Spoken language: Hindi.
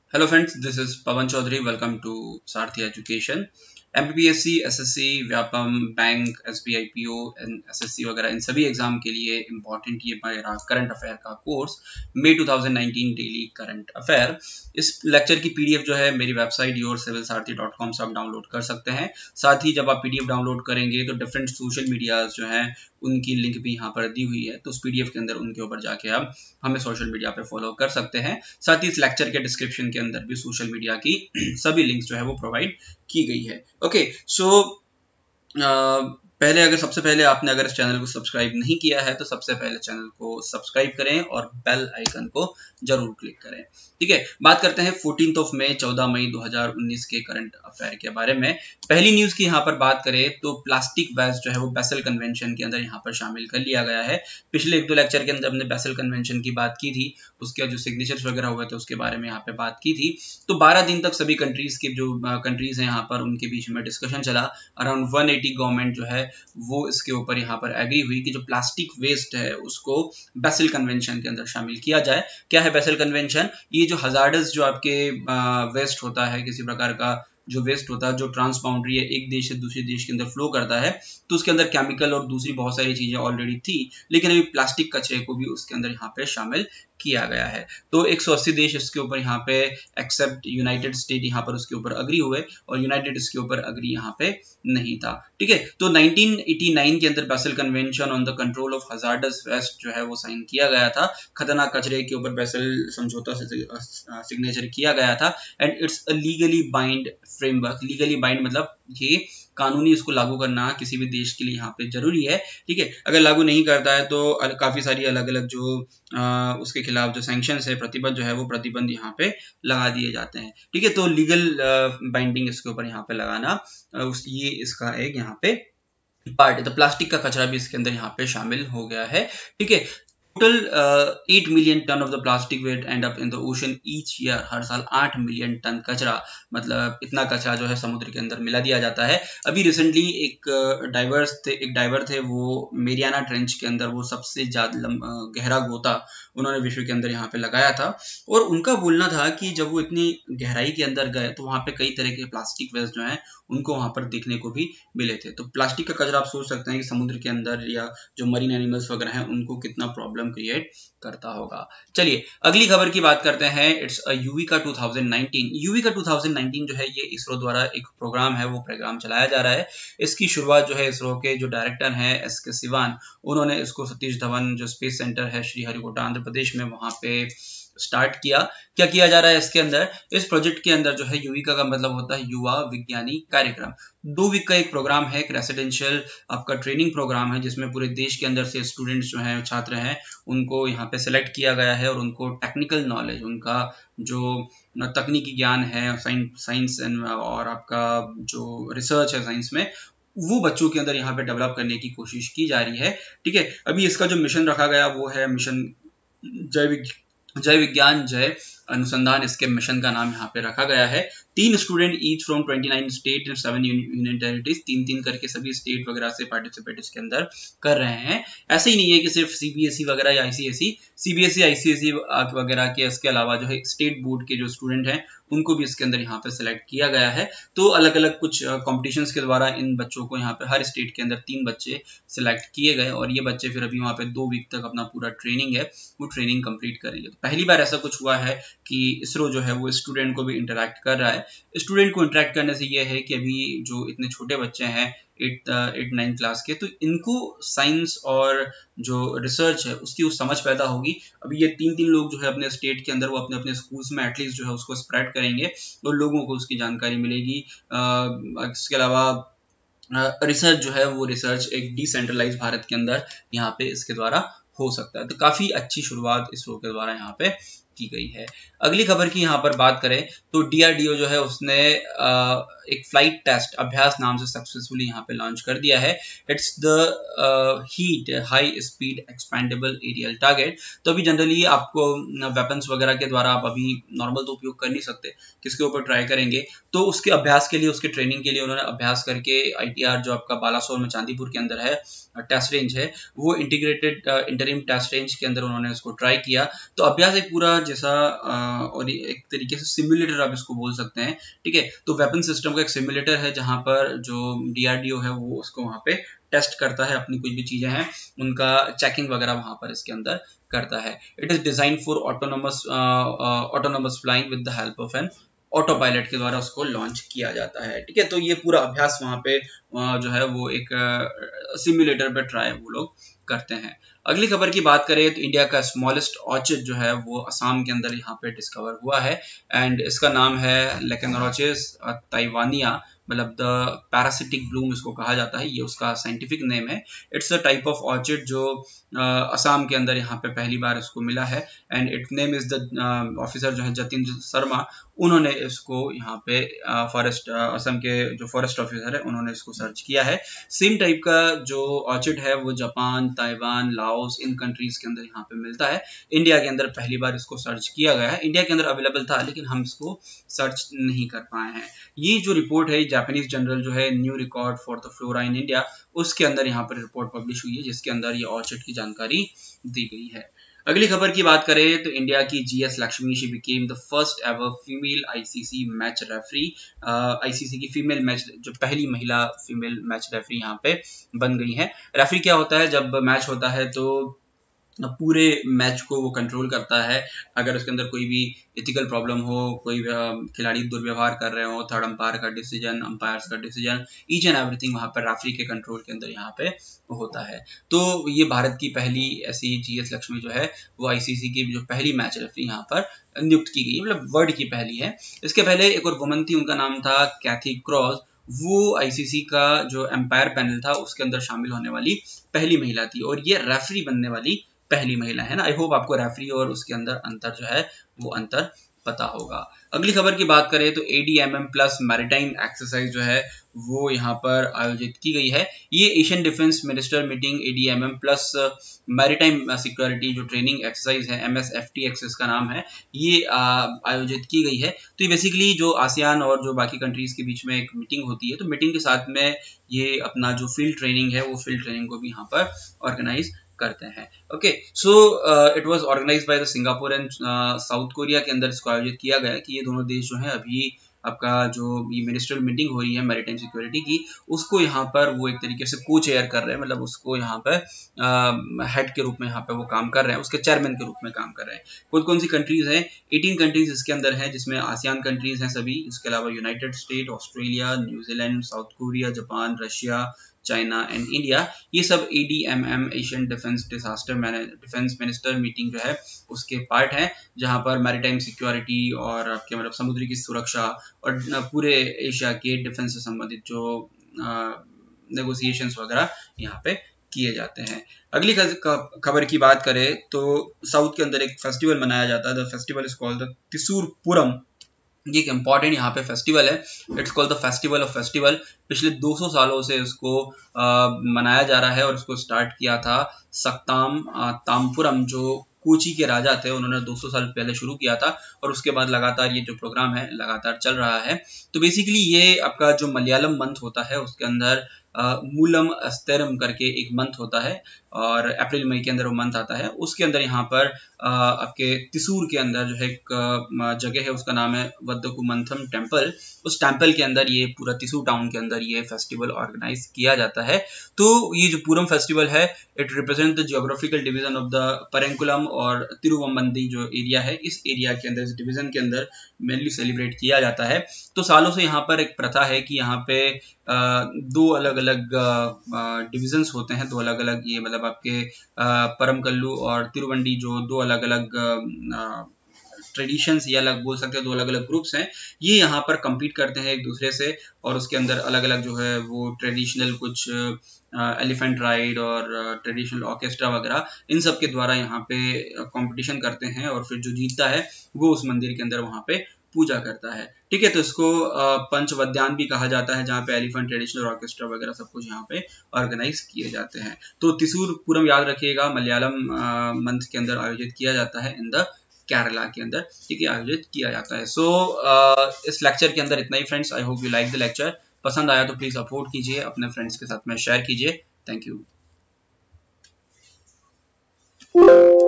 Hello friends, this is Pawan Chaudhary. Welcome to Sarthi Education. MPPSC, SSC, Vyapam, bank, SBI PO and SSC वगैरह इन सभी एग्जाम के लिए इम्पोर्टेंट ये मेरा करंट अफेयर का course May 2019 daily current affair. इस लेक्चर की पीडीएफ जो है मेरी वेबसाइट yourcivilsarthi.com से आप डाउनलोड कर सकते हैं। साथ ही जब आप पीडीएफ डाउनलोड करेंगे तो डिफरेंट सोशल मीडियाज जो हैं उनकी लिंक भी यहाँ पर दी हुई है, तो उस पीडीएफ के अंदर उनके ऊपर जाके आप हमें सोशल मीडिया पे फॉलो कर सकते हैं। साथ ही इस लेक्चर के डिस्क्रिप्शन के अंदर भी सोशल मीडिया की सभी लिंक्स जो है वो प्रोवाइड की गई है। ओके, सो पहले सबसे पहले आपने अगर इस चैनल को सब्सक्राइब नहीं किया है तो सबसे पहले चैनल को सब्सक्राइब करें और बेल आइकन को जरूर क्लिक करें। ठीक है, बात करते हैं 14 मई 14 मई 2019 के करंट अफेयर के बारे में। पहली न्यूज की यहाँ पर बात करें तो प्लास्टिक वेस्ट जो है वो बेसल कन्वेंशन के अंदर यहाँ पर शामिल कर लिया गया है। पिछले एक दो लेक्चर के अंदर हमने बेसल कन्वेंशन की बात की थी, उसके जो सिग्नेचर्स वगैरह हुए थे उसके बारे में यहाँ पे बात की थी। तो 12 दिन तक सभी कंट्रीज के जो कंट्रीज हैं यहाँ पर उनके बीच में डिस्कशन चला। अराउंड 180 गवर्नमेंट जो है वो इसके ऊपर यहाँ पर एग्री हुई कि जो प्लास्टिक वेस्ट है उसको बेसल कन्वेंशन के अंदर शामिल किया जाए। क्या है बेसल कन्वेंशन? ये जो हजार्डस जो आपके वेस्ट होता है, किसी प्रकार का जो वेस्ट होता है जो ट्रांस बाउंड्री है एक देश से दूसरे देश के अंदर फ्लो करता है, तो उसके अंदर केमिकल और दूसरी बहुत सारी चीजें ऑलरेडी थी, लेकिन अभी प्लास्टिक कचरे को भी उसके अंदर यहाँ पे शामिल किया गया है। तो 180 देश इसके ऊपर यहाँ पे एक्सेप्ट यूनाइटेड स्टेट यहाँ पर उसके ऊपर अग्री हुए और यूनाइटेड इसके ऊपर अग्री यहाँ पे नहीं था। ठीक है, तो 1989 के अंदर Basel convention on the control of hazardous waste जो है वो साइन किया गया था। खतरनाक कचरे के ऊपर बेसल समझौता से सिग्नेचर किया गया था and it's a legally bind framework. Legally bind मतलब ये कानूनी इसको लागू करना किसी भी देश के लिए यहाँ पे जरूरी है। ठीक है, अगर लागू नहीं करता है तो काफी सारी अलग अलग जो उसके खिलाफ जो सैंक्शंस है, प्रतिबंध जो है वो प्रतिबंध यहाँ पे लगा दिए जाते हैं। ठीक है, तो लीगल बाइंडिंग इसके ऊपर यहाँ पे लगाना ये इसका एक यहाँ पे पार्ट है। तो प्लास्टिक का कचरा भी इसके अंदर यहाँ पे शामिल हो गया है। ठीक है, total 8 million ton of the plastic waste end up in the ocean each year. हर साल 8 मिलियन टन कचरा, मतलब इतना कचरा जो है समुद्र के अंदर मिला दिया जाता है। अभी रिसेंटली एक डाइवर थे वो मेरियाना ट्रेंच के अंदर वो सबसे ज्यादा गहरा गोता उन्होंने विश्व के अंदर यहाँ पे लगाया था और उनका बोलना था कि जब वो इतनी गहराई के अंदर गए तो वहां पे कई तरह के प्लास्टिक वेस्ट जो है उनको वहां पर देखने को भी मिले थे। तो प्लास्टिक का कचरा आप सोच सकते हैं कि समुद्र के अंदर या जो मरीन एनिमल्स वगैरह हैं उनको कितना प्रॉब्लम क्रिएट करता होगा। चलिए अगली खबर की बात करते हैं। It's a Yuvika 2019। यूविका 2019 जो है ये इसरो द्वारा एक प्रोग्राम है, वो प्रोग्राम चलाया जा रहा है। इसकी शुरुआत जो है इसरो के जो डायरेक्टर हैं SK सिवान, उन्होंने इसको सतीश धवन जो स्पेस सेंटर है श्रीहरिकोटा आंध्र प्रदेश में वहां पे स्टार्ट किया। क्या किया जा रहा है इसके अंदर? इस प्रोजेक्ट के अंदर जो है युविका का मतलब होता है युवा विज्ञानी कार्यक्रम। 2 वीक का एक प्रोग्राम है, एक रेसिडेंशियल आपका ट्रेनिंग प्रोग्राम है जिसमें पूरे देश के अंदर से स्टूडेंट्स जो हैं, छात्र हैं, उनको यहाँ पे सेलेक्ट किया गया है और उनको टेक्निकल नॉलेज, उनका जो तकनीकी ज्ञान है, साइंस और आपका जो रिसर्च है साइंस में, वो बच्चों के अंदर यहाँ पे डेवलप करने की कोशिश की जा रही है। ठीक है, अभी इसका जो मिशन रखा गया वो है मिशन जय विज्ञान जय अनुसंधान। इसके मिशन का नाम यहाँ पे रखा गया है। 3 student each from 29 state and 7 union territories, 3-3 करके सभी स्टेट वगैरह से पार्टिसिपेट इसके अंदर कर रहे हैं। ऐसे ही नहीं है कि सिर्फ CBSE वगैरह या ICSE, CBSE ICSE वगैरह के इसके अलावा जो है स्टेट बोर्ड के जो स्टूडेंट हैं उनको भी इसके अंदर यहाँ पे सिलेक्ट किया गया है। तो अलग अलग कुछ कॉम्पिटिशन्स के द्वारा इन बच्चों को यहाँ पे हर स्टेट के अंदर 3 बच्चे सिलेक्ट किए गए और ये बच्चे फिर अभी वहाँ पे 2 वीक तक अपना पूरा ट्रेनिंग है वो ट्रेनिंग कंप्लीट करेंगे। तो पहली बार ऐसा कुछ हुआ है कि इसरो जो है वो स्टूडेंट को भी इंटरेक्ट कर रहा है। स्टूडेंट को इंटरेक्ट करने से ये है कि अभी जो इतने छोटे बच्चे हैं 8-9 क्लास के, तो इनको साइंस और जो रिसर्च है उसकी वो समझ पैदा होगी। अभी ये 3-3 लोग जो है अपने स्टेट के अंदर वो अपने अपने स्कूल्स में एटलीस्ट जो है उसको स्प्रेड करेंगे और लोगों को उसकी जानकारी मिलेगी। इसके अलावा रिसर्च जो है वो रिसर्च एक डिसेंट्रलाइज भारत के अंदर यहाँ पे इसके द्वारा हो सकता है। तो काफी अच्छी शुरुआत इसरो के द्वारा यहाँ पे की गई है। अगली खबर की यहाँ पर बात करें तो DRDO जो है उसने एक फ्लाइट टेस्ट अभ्यास नाम से सक्सेसफुली यहाँ पे लॉन्च कर दिया है। It's the HEAT high speed expendable aerial target. तो अभी जनरली आपको वेपन्स वगैरह के द्वारा आप अभी नॉर्मल तो उपयोग कर नहीं सकते, किसके ऊपर ट्राई करेंगे, तो उसके अभ्यास के लिए, उसके ट्रेनिंग के लिए उन्होंने अभ्यास करके ITR जो आपका बालासोर में चांदीपुर के अंदर है टेस्ट रेंज है, वो इंटीग्रेटेड इंटरिम टेस्ट रेंज के अंदर उन्होंने उसको ट्राई किया। तो अभ्यास एक पूरा जैसा और एक तरीके से सिमुलेटर आप इसको बोल सकते हैं, ठीक है। तो वेपन सिस्टम का एक सिमुलेटर है जहां पर जो DRDO है वो उसको वहां पे टेस्ट करता है, अपनी कुछ भी चीजें हैं उनका चेकिंग वगैरह वहां पर इसके अंदर करता है। It is design for autonomous flying with the help of an auto pilot के द्वारा उसको लॉन्च किया जाता है, ठीक है। तो ये पूरा अभ्यास वहां पे जो है वो एक सिमुलेटर पे ट्राई वो लोग करते हैं। अगली खबर की बात करें तो इंडिया का स्मॉलेस्ट ऑर्चिड जो है वो असम के अंदर यहाँ पे डिस्कवर हुआ है एंड इसका नाम है लेकेनोरचिस ताइवानिया, मतलब द पैरासिटिक ब्लूम इसको कहा जाता है, ये उसका साइंटिफिक नेम है। It's a type of orchid जो असम के अंदर यहाँ पे पहली बार इसको मिला है and it name is the officer जो है जतिन शर्मा, उन्होंने इसको यहाँ पे फॉरेस्ट असम के जो फॉरेस्ट ऑफिसर है उन्होंने इसको सर्च किया है। सेम टाइप का जो ऑर्चिड है वो जापान, ताइवान, लाओस इन कंट्रीज के अंदर यहाँ पे मिलता है। इंडिया के अंदर पहली बार इसको सर्च किया गया है, इंडिया के अंदर अवेलेबल था लेकिन हम इसको सर्च नहीं कर पाए हैं। ये जो रिपोर्ट है जापानीज जनरल जो है new record for the flora in India, उसके अंदर यहाँ पर रिपोर्ट पब्लिश हुई है जिसके अंदर ये ऑर्चिड की जानकारी दी गई है। अगली खबर की बात करें तो इंडिया की GS Lakshmi, she became the first ever female ICC match referee. ICC की फीमेल मैच जो पहली महिला फीमेल मैच रेफरी यहाँ पे बन गई है। रेफरी क्या होता है, जब मैच होता है तो पूरे मैच को वो कंट्रोल करता है। अगर उसके अंदर कोई भी एथिकल प्रॉब्लम हो, कोई खिलाड़ी दुर्व्यवहार कर रहे हो, थर्ड अंपायर का डिसीजन, अंपायर्स का डिसीजन, ईच एंड एवरीथिंग वहां पर रेफरी के कंट्रोल के अंदर यहाँ पे होता है। तो ये भारत की पहली ऐसी GS लक्ष्मी जो है वो ICC की जो पहली मैच रेफरी यहाँ पर नियुक्त की गई, मतलब वर्ल्ड की पहली है। इसके पहले एक और वुमन थी, उनका नाम था कैथी क्रॉस, वो ICC का जो एम्पायर पैनल था उसके अंदर शामिल होने वाली पहली महिला थी और ये रेफरी बनने वाली पहली महिला है ना। आई होप आपको रेफरी और उसके अंदर अंतर जो है वो अंतर पता होगा। अगली खबर की बात करें तो ADMM प्लस मैरिटाइम एक्सरसाइज जो है वो यहाँ पर आयोजित की गई है। ये Asian defence minister meeting ADMM plus maritime security जो ट्रेनिंग एक्सरसाइज है, MSFTX इसका नाम है, ये आयोजित की गई है। तो ये बेसिकली जो आसियान और जो बाकी कंट्रीज के बीच में एक मीटिंग होती है, तो मीटिंग के साथ में ये अपना जो फील्ड ट्रेनिंग है वो फील्ड ट्रेनिंग को भी यहाँ पर ऑर्गेनाइज करते हैं। Okay, so it was organised by the Singapore and South Korea के अंदर इसको आयोजित किया गया कि ये दोनों देश जो है अभी आपका जो ये मिनिस्ट्रियल मीटिंग हो रही है मैरिटाइम सिक्योरिटी की, उसको यहाँ पर वो एक तरीके से को चेयर कर रहे हैं, मतलब उसको यहाँ पर हेड के रूप में यहाँ पे वो काम कर रहे हैं, उसके चेयरमैन के रूप में काम कर रहे हैं। कौन कौन सी कंट्रीज हैं? 18 कंट्रीज इसके अंदर हैं, जिसमें आसियान कंट्रीज हैं सभी, इसके अलावा United State, Australia, New Zealand, South Korea, Japan, Russia, China and India, ये सब ADMM Asian defence minister meeting जो है उसके पार्ट है, जहां पर मैरिटाइम सिक्योरिटी और आपके मतलब समुद्री की सुरक्षा और पूरे एशिया के डिफेंस से संबंधित जो नेगोशिएशंस वगैरह यहाँ पे किए जाते हैं। अगली खबर की बात करें तो साउथ के अंदर एक फेस्टिवल मनाया जाता है, the festival is called the Thrissur Pooram. ये एक इम्पॉर्टेंट यहाँ पे फेस्टिवल है, it's called the festival of festival. पिछले 200 सालों से इसको मनाया जा रहा है और इसको स्टार्ट किया था सक्ताम तामपुरम, जो कोची के राजा थे, उन्होंने 200 साल पहले शुरू किया था और उसके बाद लगातार ये जो प्रोग्राम है लगातार चल रहा है। तो बेसिकली ये आपका जो मलयालम मंथ होता है उसके अंदर मूलम अस्तेरम करके एक मंथ होता है और अप्रैल मई के अंदर वो मंथ आता है। उसके अंदर यहाँ पर आपके त्रिशूर के अंदर जो है एक जगह है, उसका नाम है वद्दकुमंथम टेम्पल। उस टेम्पल के अंदर ये पूरा त्रिशूर टाउन के अंदर ये फेस्टिवल ऑर्गेनाइज किया जाता है। तो ये जो पूरम फेस्टिवल है it represent the geographical division of the पेरेंकुलम और तिरुवंबंदी जो एरिया है, इस एरिया के अंदर, इस डिवीजन के अंदर मेनली सेलिब्रेट किया जाता है। तो सालों से यहाँ पर एक प्रथा है कि यहाँ पे दो अलग अलग डिविजन्स होते हैं, दो अलग अलग ये मतलब आपके परमकल्लू और तिरुवंडी जो दो अलग अलग ट्रेडिशंस या अलग बोल सकते हैं, दो अलग अलग ग्रुप्स हैं, ये यहाँ पर compete करते हैं एक दूसरे से और उसके अंदर अलग अलग जो है वो ट्रेडिशनल कुछ एलिफेंट राइड और ट्रेडिशनल ऑर्केस्ट्रा वगैरह इन सब के द्वारा यहाँ पे कंपटीशन करते हैं और फिर जो जीतता है वो उस मंदिर के अंदर वहाँ पे पूजा करता है। ठीक है, तो इसको पंचवद्यान भी कहा जाता है, जहाँ पे एलिफेंट, ट्रेडिशनल ऑर्केस्ट्रा वगैरह सब कुछ यहाँ पे ऑर्गेनाइज किए जाते हैं। तो त्रिशूर पूरम याद रखिएगा, मलयालम मंथ के अंदर आयोजित किया जाता है, इन द केरला के अंदर, ठीक है, आयोजित किया जाता है। सो इस लेक्चर के अंदर इतना ही friends. I hope you like the lecture. पसंद आया तो प्लीज सपोर्ट कीजिए, अपने फ्रेंड्स के साथ में शेयर कीजिए। Thank you.